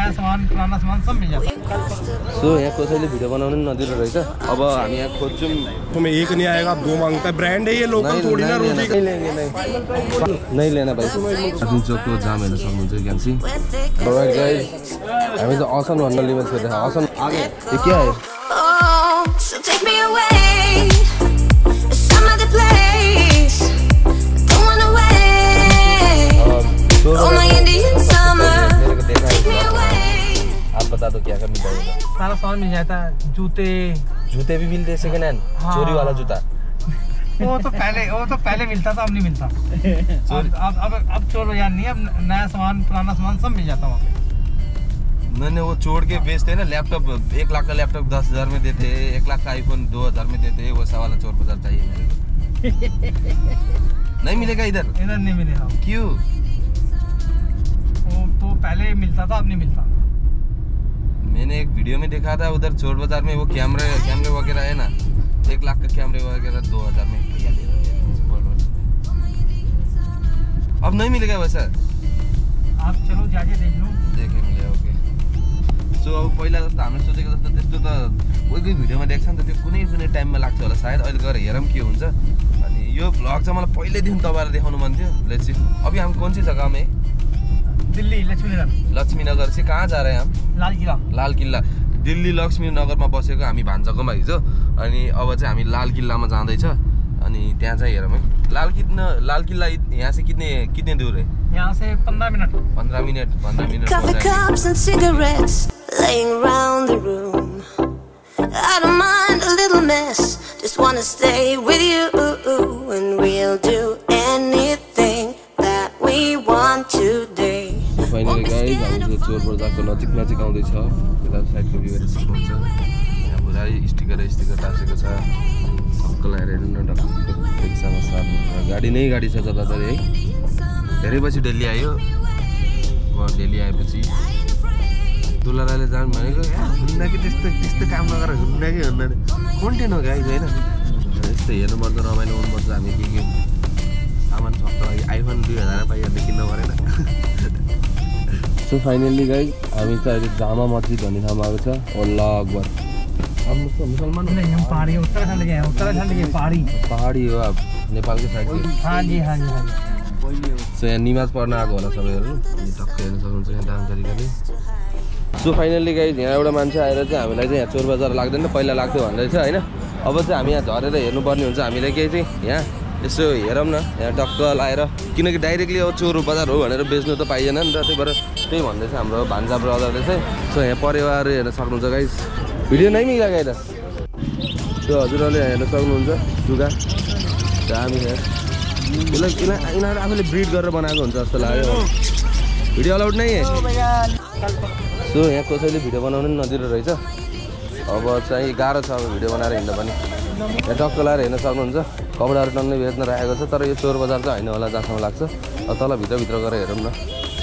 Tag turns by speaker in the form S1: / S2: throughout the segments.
S1: नयाँ सामान पुराना सामान सब मिल जाता है।
S2: सो यहाँ कसैले भिडियो बनाउनु नि नदिएको रहेछ। अब हामी यहाँ खोज्छौँ।
S3: तुम्हें एक नहीं आएगा, आप दो मांगता है। ब्रांड है ये, लोकल थोड़ी ना। रोटी
S2: नहीं लेना भाइ। आदि चोकको जाम हेर्न सक्नुहुन्छ क्यान्सी। अलराइट गाइस, हामी चाहिँ असन भन्ने लेभल छ। असन आगे ये क्या है?
S4: So take me away to some other place. Don't wanna wait. Oh my Indian summer. Take me away.
S2: आप बता दो क्या मिलता है?
S1: सारा सामान मिल जाता है।
S2: जूते भी मिलते हैं सेकंड हैंड। चोरी वाला जूता
S1: वो तो पहले मिलता था, अब नहीं मिलता। अब चोर बाजार नहीं है, अब नया सामान पुराना सामान सब मिल जाता वहाँ पे।
S2: मैंने वो छोड़ के बेचते ना लैपटॉप, 1 लाख का लैपटॉप 10,000 में देते, 1 लाख का आईफोन 2,000 में देते। वैसा वाला चोर बाजार चाहिए मेरे को। नहीं मिलेगा इधर
S1: नहीं मिलेगा।
S2: क्यों?
S1: वो तो पहले मिलता था, अब नहीं मिलता।
S2: मैंने एक वीडियो में देखा था उधर चोर बाजार में वो कैमरे वगैरह है ना, 1 लाख का कैमरे वगैरह 2,000 में। अब नहीं मिलेगा वैसा।
S1: आप चलो जाके देख लो।
S2: देखेंगे ओके। सो अब पहिला जस्तो हामीले सोचेको जस्तो त्यस्तो त कोही भिडियोमा देख्छ नि त, त्यो कुनै टाइममा लाग्छ होला सायद। अहिले गएर हेरौँ के हुन्छ। अनि यो भ्लग चाहिँ मलाई पहिल्यैदेखि तपाईँलाई देखाउनु मन थियो। लेट्स सी अभी हम कौन सी जगह में?
S1: दिल्ली लक्ष्मी नगर
S2: से कहाँ जा रहे हैं हम? लाल किल्ला। दिल्ली लक्ष्मी नगरमा बसेको हामी भान्साकोमा हिजो। अनि अब चाहिँ हामी लाल किल्लामा जाँदैछ। अनि त्यहाँ चाहिँ हेरौँ है। लाल किल्ला यहाँ से कितने दूर है?
S1: यहाँ से 15 minute.
S2: 15 minute.
S4: Coffee cups and cigarettes laying around the room. I don't mind a little mess, just wanna stay with you, and we'll do anything that we want today.
S2: Finally guys, हामी चाहिँ चोर बजारको नजिक आउँदैछ। यता साइडको view हेर्न सक्नुहुन्छ। यहाँ पुरै स्टिकर टाँसेको छ। अङ्कल आएर हेर्नु न, रिक्सामा साथ गाडी छ जताततै है। धेरै पछि दिल्ली आयो। दिल्ली आएपछि दुलाराले जानु भनेको हुन्न कि त्यस्तो काम नगरेर हुन्न कि हुन्न। कन्टेन्ट हो गाइस होइन, यस्तो हेर्नुपर्छ, रमाइलो हुनुपर्छ। हामी के सामान सक्छौँ लागि आइफोन 2000 पाइहाल्ने किन्नु परेन। सो फाइनली गाइस, हामी चाहिँ अहिले जामा मस्जिद भन्ने ठाउँमा आएको छ। अल्लाह अकबर। हम मुसलमान
S1: नहीं, हम पहाड़ी उत्तराखंड के हैं। उत्तराखंड के
S2: पहाड़ी हो आप, नेपालकै साइड के?
S1: हाँ जी।
S2: सो यहाँ निमाज पढ्न आएको होला सबैहरू। अनि टक्कै हेर्न सक्नुहुन्छ यहाँ दाम तरिकाले। सो फाइनली गाइस, यहाँ एउटा मान्छे आएर चाहिँ हामीलाई चाहिँ यहाँ चोर बजार लाग्दैन, पहिला लाग्थ्यो भन्दै थियो होइन। अब चाहिँ हामी यहाँ झरेर हेर्नुपर्ने हुन्छ। हामीलाई केही चाहिँ यहाँ यसो हेरौँ न, यहाँ टक्क लाएर, किनकि डाइरेक्टली अब चोर बजार हो भनेर बेच्नु त पाइएन नि त। त्यही भएर त्यही भन्दैछ हाम्रो भान्जा ब्रदरले चाहिँ। सो यहाँ परिवार हेर्न सक्नुहुन्छ गाइस। भिडियो नै मिला गएर सो हजुरहरूले हेर्न सक्नुहुन्छ। जुगा दामी यहाँ यिनीहरू आफूले ब्रिड गरेर बनाएको हुन्छ जस्तो लाग्यो। भिडियो अलाउड नै है। सो यहाँ कसैले भिडियो बनाउनु नि नदिएको रहेछ। अब चाहिँ गाह्रो छ अब भिडियो बनाएर हिँड्दा पनि। यहाँ टक्क लाएर हेर्न सक्नुहुन्छ। कपडाहरू टन्नै बेच्न राखेको छ। तर यो चोर बजार चाहिँ होइन होला जहाँसम्म लाग्छ। अब तल भित्र गएर हेरौँ न।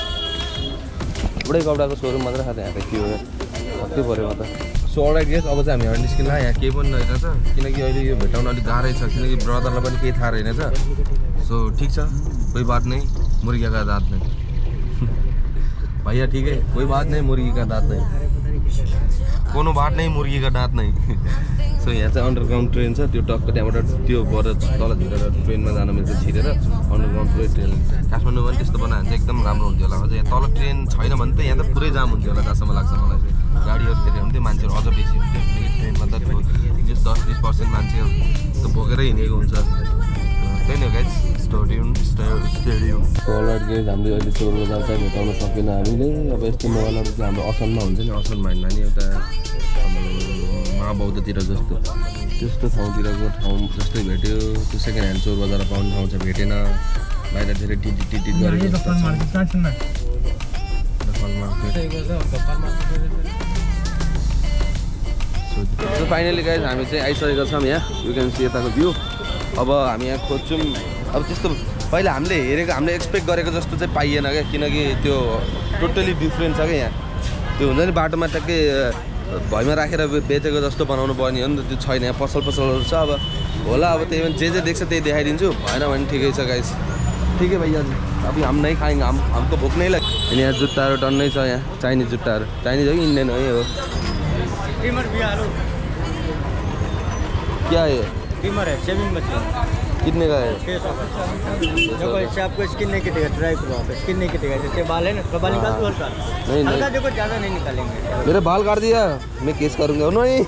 S2: पुरै कपडाको सोरुम मात्रै खाँदा यहाँ त के हो कति पऱ्यो म त। सो अलराइट गाइस, अब चाहिँ हामी यहाँ निस्किँदा यहाँ केही पनि रहेछ। किनकि अहिले यो भेटाउन अलिक गाह्रै छ, किनकि ब्रदरलाई पनि केही थाहा रहेनछ। सो ठिक छ, कोही बात नहीं, मुर्गी का दाँत नहीं। भैया ठीक है, कोई बात नहीं, मुर्गी का दाँत नहीं। कोनो बात नहीं, मुर्गी का दाँत नहीं। सो यहाँ चाहिँ अन्डरग्राउन्ड ट्रेन छ। त्यो टक्क त्यहाँबाट त्यो भएर तल झरेर ट्रेनमा जान मिल्छ छिरेर। अन्डरग्राउन्ड पुरै ट्रेन काठमाडौँमा पनि त्यस्तो बनायो भने चाहिँ एकदम राम्रो हुन्थ्यो होला। अझ यहाँ तल ट्रेन छैन भने त यहाँ त पुरै जाम हुन्थ्यो होला जहाँसम्म लाग्छ मलाई चाहिँ। गाडीहरू धेरै हुन्थ्यो, मान्छेहरू अझ बेसी हुन्थ्यो। किनकि ट्रेनमा त त्यो 10-20% मान्छे त बोकेरै हिँडेको हुन्छ। त्यही नै हो गाइस, स्टेडियम। अलराइट गाइस, हामीले अहिले चोर बजार चाहिँ भेटाउन सकेन हामीले। अब यस्तो मोबाइलहरू चाहिँ हाम्रो असनमा हुन्छ नि, असनमा हिँड्दा नि एउटा महाबौद्धतिर जस्तो त्यस्तो ठाउँतिरको ठाउँ जस्तै भेट्यो। त्यो सेकेन्ड ह्यान्ड चोर बजार पाउने ठाउँ चाहिँ भेटेन। बाहिर धेरै टिटिट गरेको सो फाइनली गाइस, हामी चाहिँ आइसकेका छौँ यहाँ। यु क्यान सी यताको भ्यू। अब हामी यहाँ खोज्छौँ। अब त्यस्तो पहिला हामीले हेरेको, हामीले एक्सपेक्ट गरेको जस्तो चाहिँ पाइएन क्या। किनकि त्यो टोटली डिफ्रेन्ट छ क्या। यहाँ त्यो हुन्छ नि बाटोमा ट्याक्कै भैमा राखेर बेचेको जस्तो बनाउनु पर्ने हो नि त, त्यो छैन। यहाँ पसलहरू छ। अब होला, अब त्यही पनि जे देख्छ त्यही देखाइदिन्छु। भएन भने ठिकै छ गाइस। ठीक है भैया जी, अभी हम नहीं खाएंगे, हमको भूख नहीं लगी। यहाँ जुत्ताहरू टन्नै छ, यहाँ चाइनिज जुत्ताहरू। चाइनिज हो कि इंडियन हो? ये हो क्या है?
S5: ट्रिमर है, शेविंग मशीन।
S2: कितने का है?
S5: 600 का। देखो इससे आपको स्किन नहीं कटेगा, ट्राई करो आप, स्किन नहीं कटेगा। जैसे बाल है ना, बाल निकाल दो हल्का।
S2: नहीं
S5: हल्का देखो, ज़्यादा नहीं निकालेंगे।
S2: मेरे बाल काट दिया, मैं केस करूँगा। नहीं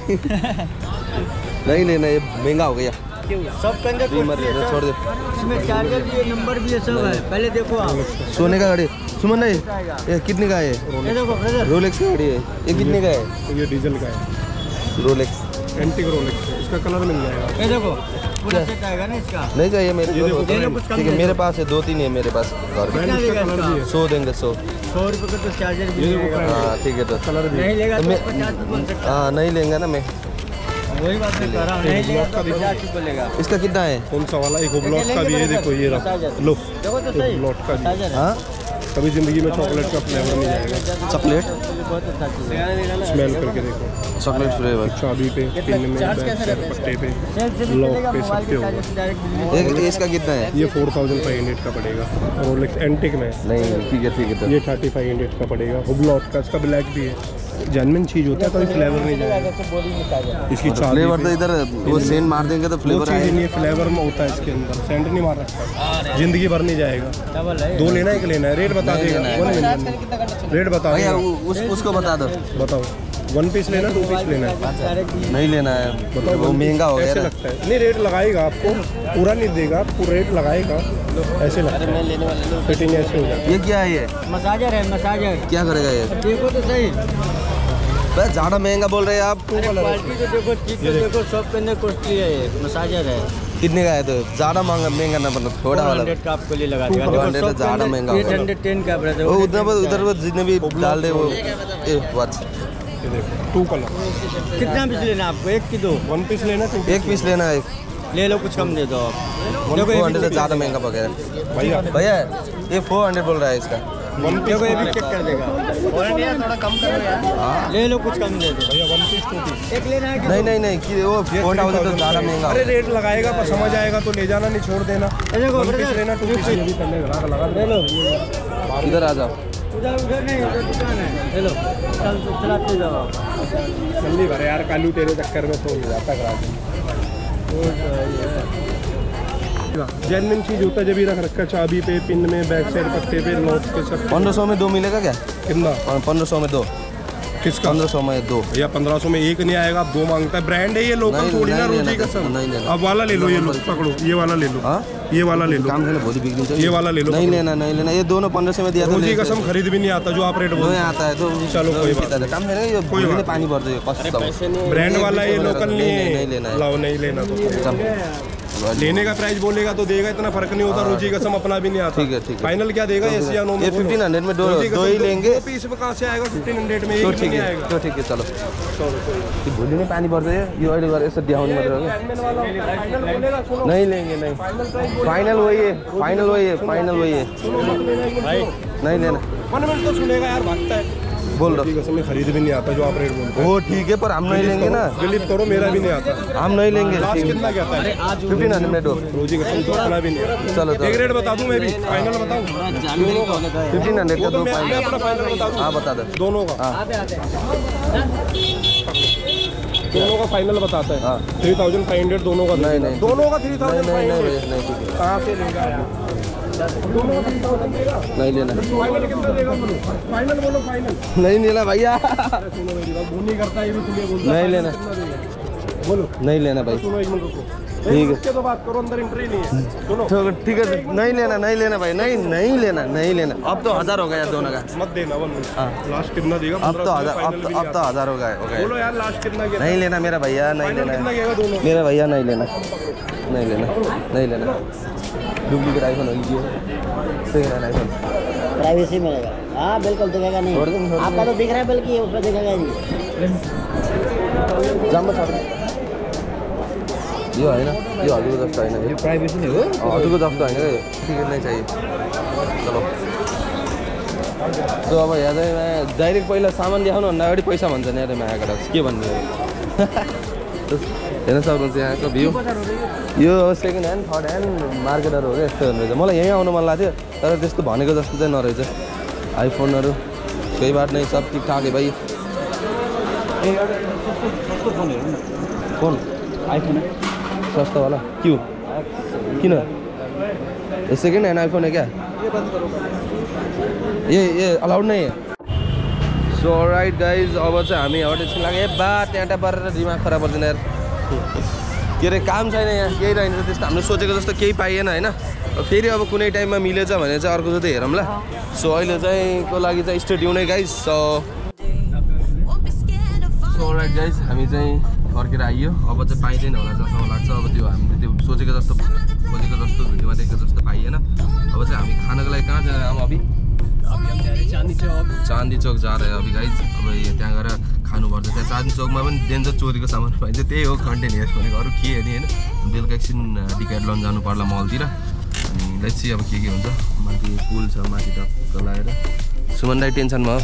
S2: नहीं लेना, ये महंगा हो गया।
S5: सब के अंदर
S2: छोड़ दे।
S5: इसमें चार्जर भी है, नंबर भी है, सब है। पहले देखो आप।
S2: सोने का गाड़ी सुमन नहीं, ये कितने का है?
S5: ये देखो ब्रदर,
S2: रोलेक्स की गाड़ी है। ये कितने का है?
S3: ये डीजल का है,
S2: रोलेक्स
S3: एंटीक रोलेक्स है। इसका कलर मिल जाएगा।
S5: ये देखो पूरा सेट आएगा ना इसका।
S2: नहीं चाहिए मेरे को।
S5: कुछ कम
S2: ठीक है, मेरे पास है 2-3 है मेरे पास।
S5: कितना लेगा इसका?
S2: 100 देंगे, 100
S5: रुपये का तो चार्जर भी है।
S2: हाँ ठीक है। तो
S3: कलर भी
S5: नहीं लेगा तो
S2: मैं
S5: 50 रुपये बोल सकता।
S2: हाँ नहीं लेंगे ना मैं।
S5: वही बात मैं कह रहा हूँ, नहीं लेगा तो 50 रुपये लेगा।
S2: इसका कितना है?
S3: कौन सा वाला? एक ओब्लॉट का भी है, देखो ये रहा। लो
S5: देखो तो सही,
S3: ओब्लॉट का भी।
S5: चार्जर है।
S2: हाँ
S3: कभी जिंदगी में चॉकलेट का फ्लेवर नहीं जाएगा।
S2: चॉकलेट
S5: बहुत अच्छा चीज़ है।
S3: स्मेल करके देखो।
S2: Chocolate flavour.
S3: चाबी पे, पिन में, बैक साइड पट्टे पे, लॉक पे, सब पे होगा।
S2: एक इसका कितना है?
S3: ये 4500 का पड़ेगा। रोलेक्स एंटिक में।
S2: नहीं ठीक है। तो
S3: ये 3500 का पड़ेगा। हुबलॉट का, इसका ब्लैक भी है। जेन्युइन चीज होता है, कोई फ्लेवर नहीं जाएगा। इसकी चाबी
S2: फ्लेवर तो इधर वो सेंट मार देंगे तो फ्लेवर
S3: चीज
S2: आएगा।
S3: नहीं, फ्लेवर में होता है इसके अंदर। सेंट नहीं मार रखा, जिंदगी भर नहीं जाएगा। दो लेना है, एक लेना है? रेट बता देगा। रेट बता
S2: भैया
S3: देगा।
S2: उसको बता दो।
S3: बताओ, 1 पीस लेना, 2 पीस लेना है?
S2: नहीं लेना है,
S3: बताओ।
S2: वो महंगा हो
S3: ऐसे
S2: गया।
S3: लगता है नहीं, रेट लगाएगा आपको, पूरा नहीं देगा, पूरा रेट लगाएगा। ऐसे लगता है, फिटिंग ऐसे हो जाती
S2: ये क्या है? ये
S5: मसाजर है, मसाजर।
S2: क्या करेगा ये?
S5: देखो तो सही,
S2: बस ज़्यादा महंगा बोल रहे हैं आप।
S5: क्वालिटी तो देखो, चीज तो देखो, सब के अंदर कॉस्टली है। ये मसाजर है,
S2: कितने का है? तो ज़्यादा महंगा ना, मतलब थोड़ा वाला।
S5: 400 का आपको लिए लगा देगा।
S2: 400 तो ज़्यादा महंगा होगा।
S5: 810 का ब्रदर।
S2: वो उधर जितने भी डाल दे वो वॉच।
S3: ये देखो, 2 कलर।
S5: कितना पीस लेना आपको? एक की दो?
S3: 1 पीस लेना, 2
S2: एक पीस लेना है।
S5: ले लो, कुछ कम दे दो आप। देखो
S2: 400 से ज़्यादा महंगा पड़ गया
S3: भैया।
S2: भैया। ये 400 बोल रहा है इसका।
S3: 1 पीस
S5: देखो ये भी चेक कर देगा।
S1: थोड़ा कम करो यार।
S5: ले लो, कुछ कम दे दो।
S3: भैया, 1 पीस 2 पीस।
S5: एक लेना है कि
S2: नहीं कि वो 4000 तो ज़्यादा महंगा।
S3: अरे रेट लगाएगा, पर समझ आएगा तो ले जाना, नहीं छोड़ देना।
S5: देखो
S3: 1 पीस लेना, 2 पीस ये भी पहले लगा
S5: ले लो।
S2: इधर आ जाओ।
S5: उधर नहीं, उधर दुकान है। ले लो, चलाते जाओ।
S3: जल्दी भरे यार, कालू तेरे चक्कर में तो जाता करा दे। जेन्युइन चीज होता है, जब भी रख रखा चाबी पे, पिन में, बैक साइड पट्टे पे, लॉक पे, सब।
S2: 1500 में 2 मिलेगा क्या?
S3: कितना?
S2: 1500 में 2।
S3: किसका?
S2: 1500 में 2।
S3: भैया 1500 में एक नहीं आएगा, आप 2 मांगता है। ब्रांड है ये, लोकल
S2: नहीं,
S3: थोड़ी ना,
S2: नहीं
S3: रोजी
S2: लेना,
S3: कसम।
S2: नहीं लेना।
S3: अब वाला ले लो, ये लो, पकड़ो, ये वाला ले लो।
S2: हाँ
S3: ये वाला ले लो,
S2: काम से बहुत बिकनी चाहिए।
S3: ये वाला ले लो।
S2: नहीं लेना। ये दोनों 1500 में दिया था।
S3: रोजी कसम खरीद भी नहीं आता जो आप रेट बोल
S2: नहीं आता है तो
S3: चलो कोई बात
S2: नहीं। काम है, ये
S3: कोई बात
S2: पानी भर दो।
S3: ब्रांड वाला ये लोकल नहीं
S2: नहीं
S3: है।
S2: लेना है।
S3: लाओ, नहीं लेना तो लेने का प्राइस बोलेगा तो देगा, इतना फर्क नहीं होता। रोजी कसम अपना भी नहीं आता।
S2: ठीक है।
S3: फाइनल क्या देगा? एस या नो में?
S2: ये 1500 में दो ही लेंगे।
S3: 2 पीस में कहाँ से आएगा? 1500 में
S2: तो
S3: एक
S2: ठीक
S3: नहीं
S2: है,
S3: आएगा।
S2: तो ठीक है, चलो। भोलि नै पानी पर्छ यो अहिले गरेर यसो देखाउने मात्र हो कि। नहीं लेंगे, नहीं। फाइनल वही है, फाइनल वही है, फाइनल वही है। नहीं लेना।
S3: 1 मिनट तो सुनेगा यार, भागता है।
S2: बोल दो।
S3: कसम में खरीद भी नहीं आता जो आप रेट बोलते
S2: वो ठीक है, पर हम नहीं लेंगे ना।
S3: डिलीट करो, मेरा भी नहीं आता।
S2: हम नहीं लेंगे।
S3: लास्ट कितना क्या था?
S2: 1500 में दो।
S3: रोजी कसम तो अपना भी नहीं आता।
S2: चलो
S3: एक रेट बता दूं मैं भी, फाइनल बताऊं?
S2: 1500 का दो
S3: मैं
S2: फाइनल।
S3: अपना फाइनल बता दूं?
S2: हाँ बता दो।
S3: दोनों का फाइनल बताता है।
S2: हाँ।
S3: 3500 दोनों का।
S2: नहीं।
S3: दोनों का
S2: नहीं
S3: 3500
S2: नहीं ठीक है।
S3: कहाँ से लेगा यार? दोनों का 3000 देगा।
S2: नहीं लेना।
S3: फाइनल कितना देगा? फाइनल बोलो, फाइनल।
S2: नहीं लेना भैया।
S3: सुनो मेरी बात, नहीं करता है, ये भी तुम्हें बोलता
S2: नहीं लेना।
S3: बोलो,
S2: नहीं लेना भाई।
S3: सुनो एक मिनट रुको।
S2: ठीक है।
S3: उसके तो बात करो, अंदर एंट्री नहीं है। सुनो,
S2: ठीक है, नहीं लेना भाई। नहीं लेना। अब तो 1000 हो गया दोनों का।
S3: मत देना 1 मिनट।
S2: हाँ।
S3: लास्ट कितना देगा?
S2: अब तो 1000 हो गया।
S3: बोलो यार, लास्ट कितना गया?
S2: नहीं लेना मेरा भैया, नहीं
S3: फाइनल कितना
S2: लेना
S3: गएगा दोनों?
S2: मेरा भैया, नहीं लेना। डुप्लीकेट आईफोन हो लीजिए, सेकंड आईफोन।
S6: प्राइवेसी मिलेगा। हाँ बिल्कुल दिखेगा नहीं,
S2: छोड़ दो।
S6: आपका तो दिख रहा है, बल्कि उसमें दिखेगा नहीं।
S2: जाम छ यो हैन, यो हजुरको जस्तो हैन। यो प्राइभेसी नै हो, हजुरको जस्तो हैन। टिकट नै चाहिए। चलो तो अब यहाँ चाहिँ डाइरेक्ट पहिला सामान देखाउनु भन्दा अगाडि पैसा भन्छ नि। यहाँ मायाबाट के भन्ने हेर्न सक्नुहुन्छ यहाँको भ्यू। यो सेकेन्ड ह्यान्ड थर्ड ह्यान्ड मार्केटहरू हो क्या यस्तोहरू रहेछ। मलाई यहीँ आउनु मन लाग्थ्यो तर त्यस्तो भनेको जस्तो चाहिँ नरहेछ। आइफोनहरू केही बात नै सब ठिकठाक है भाइ। फोन
S5: आईफोन है
S2: सस्ता वाला क्यों किन ये सेकेंड हैंड आईफोन है क्या? ये अलाउड नहीं है। सो राइट गाइज अब चाहिँ हामी हटेक्सन लाग्यो। बा त्यहाँ परेर दिमाग खराब गर्दैन यार। के अरे काम छैन यहाँ केही रहन्छ त्यस्तो हामीले सोचेको जस्तो केही पाइएन होइन। फेरि अब कुनै टाइममा मिलेछ भने चाहिँ अर्को जति हेरौँला। सो अहिले चाहिँ को लागि चाहिँ स्टे ट्युन है गाइज। सो राइट गाइज हामी चाहिँ फर्केर आइयो। अब चाहिँ पाइँदैन होला जस्तो लाग्छ। अब त्यो हामीले त्यो सोचेको जस्तो भिडियोमा देखेको जस्तो पाइएन। अब चाहिँ हामी खानको लागि कहाँ जाने अभी चाँदी चौक जा रहे हैं अभी गाइज। अब त्यहाँ गएर खानुपर्छ। त्यहाँ चाँदी चौकमा पनि डेन्जर चोरीको सामान पाइन्छ। त्यही हो कन्टेन्ट हेर्छ भनेको अरू के हेर्ने होइन। बेलुका एकछिन डिक्याथलन जानु पर्ला मलतिर। अनि लेट्स सी अब के हुन्छ। माथि पुल छ माथि टक्क लगाएर। सुमन दाइ टेन्सनमा हो।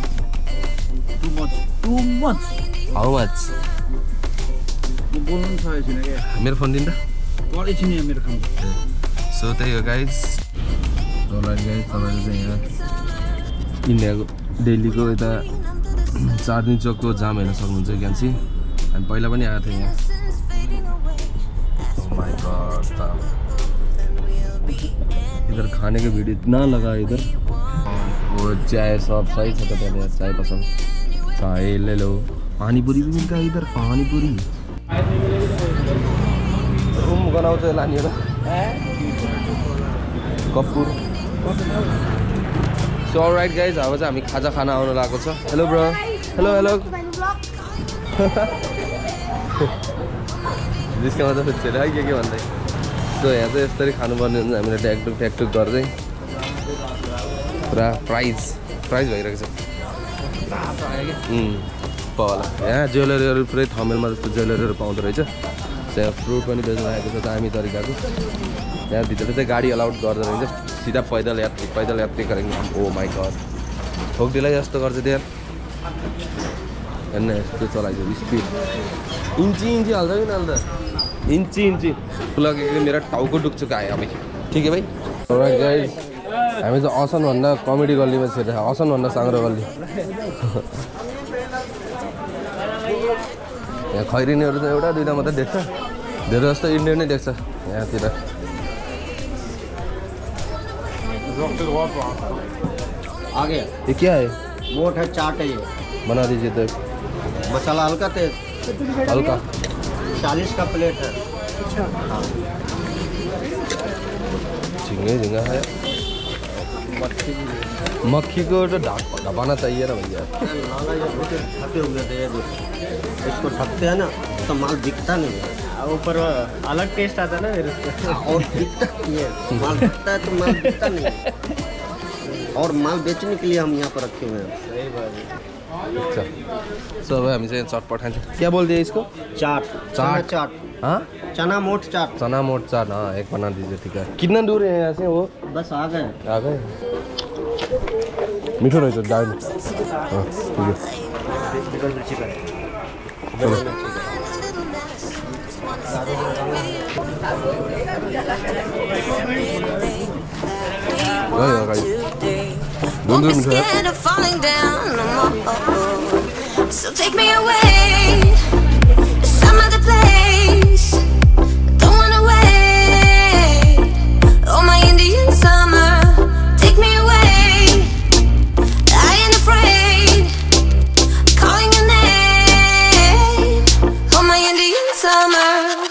S2: हाउ मच मेरो फोन दिनु त सो त्यही हो गाइज। तपाईँले चाहिँ यहाँ इन्डियाको दिल्लीको यता चाँदनी चौकको जाम हेर्न सक्नुहुन्छ क्यान्सी। हामी पहिला पनि आएको थियौँ यहाँ। इधर खाने का वीडियो इतना लगा इधर। वो चाय शॉप सही था यार चाय पसंद चाय ले लो। पानीपुरी भी मिलता है इधर पानीपुरी। रूम बनाउँछ लाने होला कपुर। सो राइट गाइज अब चाहिँ हामी खाजा खाना आउनु लागेको छ। हेलो ब्रो हेलो हेलो जिस्कामा त फेरि है के भन्दै। सो यहाँ चाहिँ यसरी खानुपर्ने हुन्छ हामीले ट्याकटुक गर्दै। पुरा प्राइज भइरहेको छ होला। यहाँ ज्वेलरीहरू पुरै थमेलमा जस्तो ज्वेलरीहरू पाउँदो रहेछ। त्यहाँ फ्रुट पनि बेच्नु आएको छ दामी तरिकाको। यहाँ भित्र चाहिँ गाडी अलाउड गर्दो रहेछ। सीधा पैदल यात्री गरेको। ओ माई गड ठोकदिलाई जस्तो गर्छ त्यहाँ हेर्न यस्तो चलाइदियो स्पिड इन्ची हाल्छ कि नहाल्दा इन्ची लगेको मेरो टाउको डुक्छु आयो अब ठिक है भाइ। गाइज हामी चाहिँ असनभन्दा कमेडी गल्लीमा छिरेर असनभन्दा साङ्ग्रो गल्ली। यहाँ खैरिनीहरू चाहिँ एउटा दुईवटा मात्रै देख्छ। धेरै जस्तो इन्डियन नै देख्छ यहाँतिर।
S5: आगे
S2: ये क्या है?
S5: मोट है चाट है ये
S2: बना दीजिए तो।
S5: मसाला हल्का तेज
S2: हल्का
S5: 40 का प्लेट है।
S2: झींगा है। मक्खी को तो ढकाना चाहिए ना भैया।
S5: ढके हुए थे इसको ढकते हैं ना तो माल दिखता नहीं है।
S7: ऊपर अलग टेस्ट आता है ना फिर
S5: और दिखता नहीं है। माल ढकता है तो माल दिखता नहीं है। और माल बेचने के लिए हम यहाँ पर रखे हुए हैं।
S7: सही बात है।
S2: अच्छा सो अब हामी चाहिँ चट पठाउँछौँ। क्या बोल्दै इसको?
S5: चाट
S2: हाँ
S5: चना मोट चाट
S2: हाँ एक बना दीजिए ठीक है। कितना दूर है यहाँ से वो?
S5: बस आ गए
S2: मिठो रहेछ दाल। हाँ ठीक है चलो।
S4: Won't be scared of falling down no more. So take me away to some other place. Don't wanna wait. Oh my Indian summer, take me away. I ain't afraid, calling your name. Oh my Indian summer.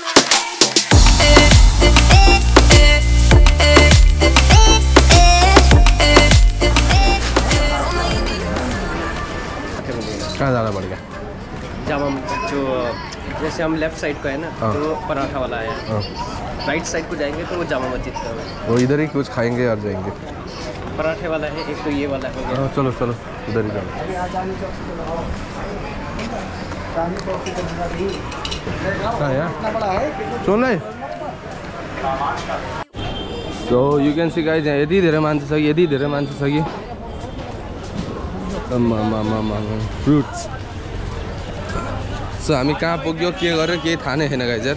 S2: कहाँ जाना पड़ेगा?
S7: जब हम जो जैसे हम left side को है ना तो पराठा वाला है। राइट साइड को जाएंगे तो वो जामा मस्जिद का है।
S2: वो इधर ही कुछ खाएंगे और जाएंगे।
S7: पराठे वाला है एक तो ये वाला हो गया।
S2: चलो उधर ही जाओ। सुन ले so you can see guys यदि धेरै मान्छे छ कि फ्रुट्स सो हामी कहाँ पुग्यो के गर्यो केही थाहा नै छैन गाइज यार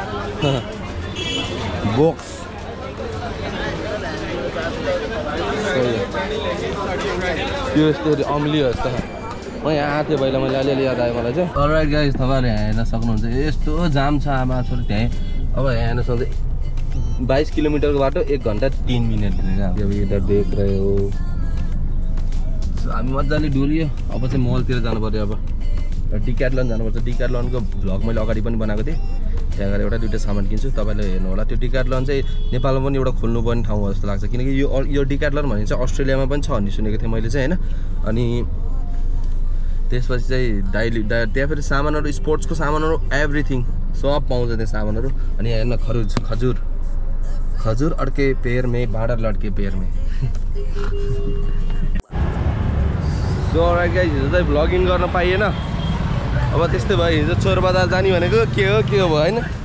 S2: बोक्स यो यस्तो अम्ली हो यस्तो म यहाँ आएको थिएँ पहिला मैले अलिअलि याद आयो मलाई चाहिँ अलराइट गाइज तपाईँहरू यहाँ हेर्न सक्नुहुन्छ यस्तो जाम छ आमा छोरी त्यहीँ अब यहाँ हेर्न सक्दै 22 किलोमिटरको बाटो 1 घन्टा 3 मिनट अब यता देख रहे हो हामी मजाले डुल्यो अब चाहिँ मलतिर जानु पर्यो अब डिक्याथलन जानुपर्छ डिक्याथलनको भ्लग मैले अगाडि पनि बनाएको थिएँ त्यहाँ गएर एउटा दुइटा सामान किन्छु तपाईँले हेर्नु होला त्यो डिक्याथलन चाहिँ नेपालमा पनि एउटा खोल्नुपर्ने ठाउँ हो जस्तो लाग्छ किनकि यो डिक्याथलन भन्ने चाहिँ अस्ट्रेलियामा पनि छ भन्ने सुनेको थिएँ मैले चाहिँ होइन अनि त्यसपछि चाहिँ त्यहाँ फेरि सामानहरू स्पोर्ट्सको सामानहरू एभ्रिथिङ सब पाउँछ त्यहाँ सामानहरू अनि यहाँ हेर्न खजुर अड्के पेड़ में बाँडर लड्के पेड़ में सो अलराइट गाइज हिजो चाहिँ भ्लगिङ गर्न पाइएन अब त्यस्तै भयो हिजो चोर बजार जाने भनेको के हो भयो होइन